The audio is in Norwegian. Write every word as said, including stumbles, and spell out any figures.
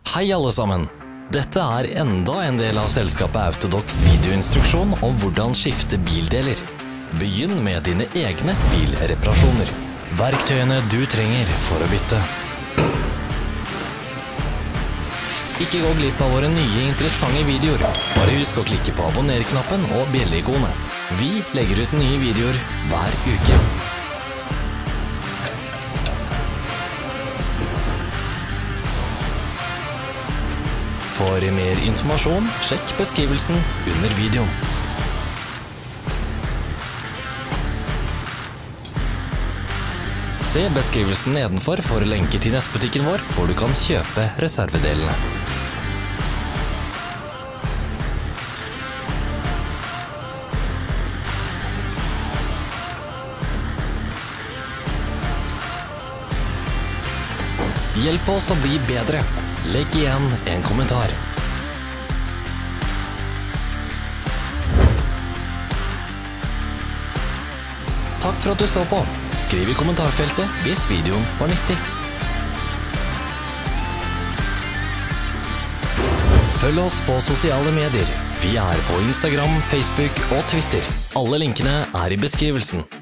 Hei alle sammen! Dette er enda en del av selskapet Autodox videoinstruksjon om hvordan skifte bildeler. Begynn med dine egne bilreparasjoner. Verktøyene du trenger for å bytte. Ikke gå glipp av våre nye interessante videoer. Bare husk å klikke på abonner-knappen og bjelle-ikonet. Vi legger ut nye videoer hver uke. For mer informasjon, sjekk beskrivelsen under videoen. Se beskrivelsen nedenfor for lenker til nettbutikken vår, hvor du kan kjøpe reservedelene. Hjelp oss å bli bedre. Legg igjen en kommentar. Takk for at du så på. Skriv i kommentarfeltet hvis videoen var nyttig. Følg oss på sosiale medier. Vi er på Instagram, Facebook og Twitter. Alle linkene er i beskrivelsen.